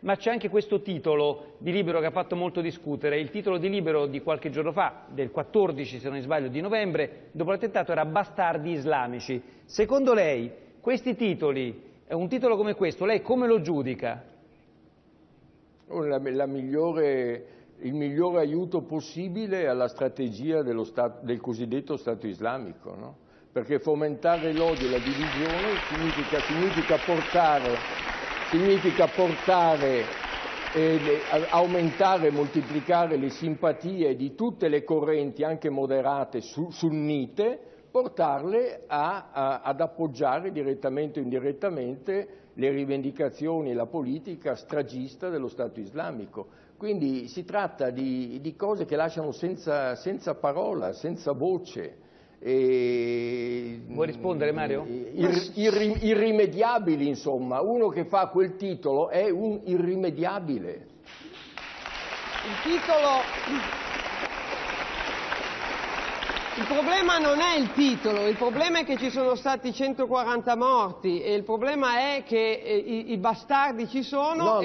ma c'è anche questo titolo di Libero che ha fatto molto discutere. Il titolo di Libero di qualche giorno fa, del 14 se non sbaglio di novembre, dopo l'attentato, era Bastardi islamici. Secondo lei questi titoli, un titolo come questo, lei come lo giudica? Il migliore aiuto possibile alla strategia del cosiddetto Stato islamico, no? Perché fomentare l'odio e la divisione significa portare, aumentare e moltiplicare le simpatie di tutte le correnti, anche moderate, sunnite, portarle ad appoggiare direttamente o indirettamente le rivendicazioni e la politica stragista dello Stato islamico. Quindi si tratta di cose che lasciano senza parola, senza voce. Vuoi rispondere, Mario? Irrimediabili, insomma. Uno che fa quel titolo è un irrimediabile. Il problema non è il titolo, il problema è che ci sono stati 140 morti e il problema è che i bastardi ci sono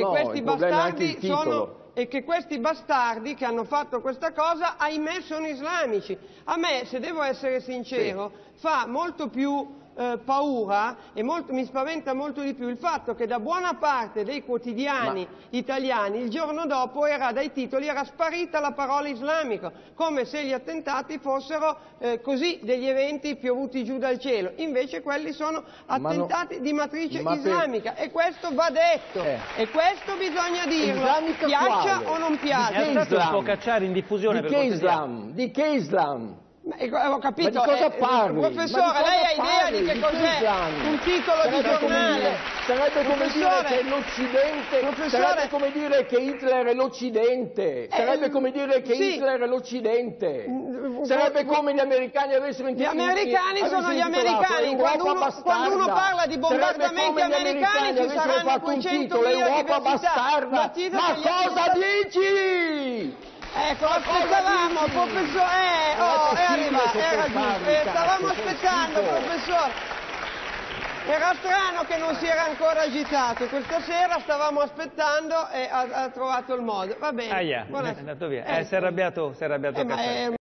e che questi bastardi che hanno fatto questa cosa, ahimè, sono islamici. A me, se devo essere sincero, fa molto più paura e mi spaventa molto di più il fatto che da buona parte dei quotidiani italiani il giorno dopo dai titoli era sparita la parola islamico, come se gli attentati fossero così degli eventi piovuti giù dal cielo. Invece quelli sono attentati di matrice islamica e questo va detto e questo bisogna dirlo, piaccia o non piaccia. È stato un po' cacciare in diffusione. Di che Islam? Ho capito, ma di cosa parli? Professore, lei ha idea di che cos'è un titolo di giornale? Sarebbe come dire che l'Occidente, sarebbe come dire che Hitler è l'Occidente, sarebbe come dire che Hitler è l'Occidente, sarebbe come gli americani avessero intitolato. Gli americani sono gli americani, quando uno parla di bombardamenti americani ci saranno 200.000 diversità. Ma cosa dici? Ecco, aspettavamo, professore, era giusto, stavamo aspettando, professore. Era strano che non si era ancora agitato, questa sera stavamo aspettando e ha trovato il modo. Va bene. È andato via, si è arrabbiato.